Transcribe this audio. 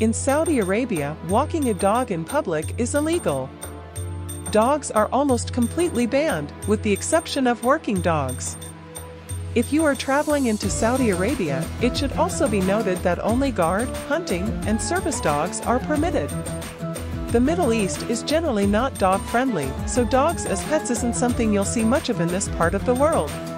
In Saudi Arabia, walking a dog in public is illegal. Dogs are almost completely banned, with the exception of working dogs. If you are traveling into Saudi Arabia, it should also be noted that only guard, hunting, and service dogs are permitted. The Middle East is generally not dog-friendly, so dogs as pets isn't something you'll see much of in this part of the world.